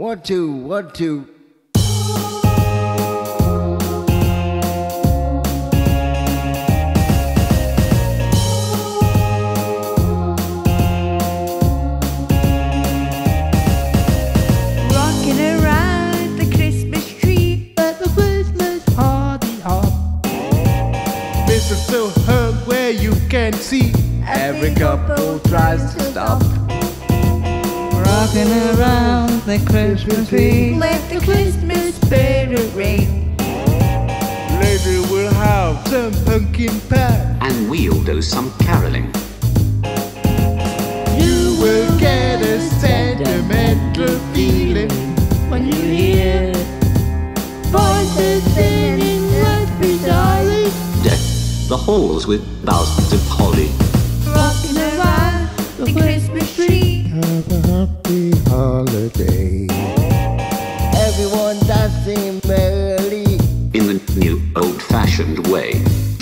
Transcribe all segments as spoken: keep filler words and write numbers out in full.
One, two, one, two. Rocking around the Christmas tree at the Christmas party hop. Mistletoe hung where you can see. Every couple tries to stop. Rocking around the Christmas tree, let the Christmas spirit ring. Later we'll have some pumpkin pie, and we'll do some caroling. You will get a sentimental feeling When you hear voices singing, let's be jolly. Deck the halls with boughs of holly. Rocking around the Christmas tree. Have a happy holiday. Everyone dancing merrily. In the new old-fashioned way.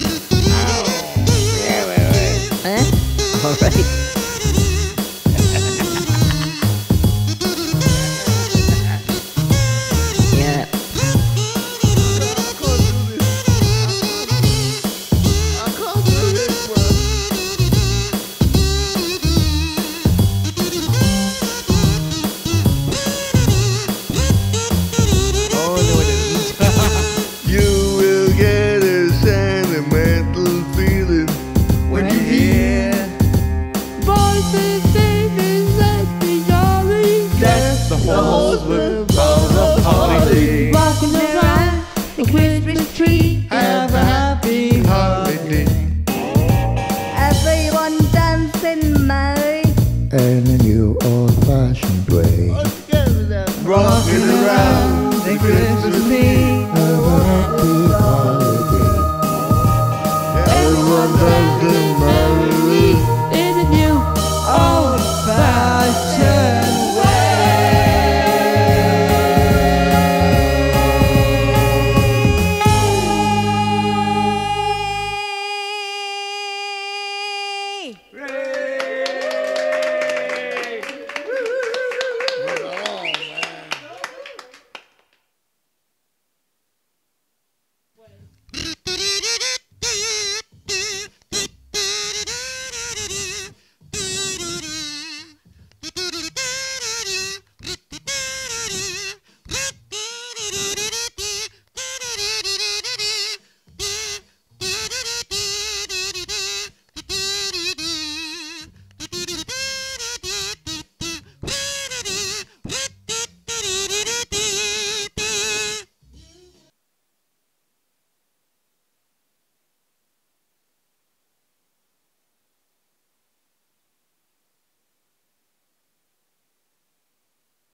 Huh? All right. Yeah. I can't do this one. Oh no, it isn't. You will get a sentimental feeling when you hear Voices singing, let's be jolly. that's the halls with boughs of holly. Rocking around the Christmas tree. Have a happy holiday. Everyone dancing merry. In a new old-fashioned way. Rocking around the Christmas tree.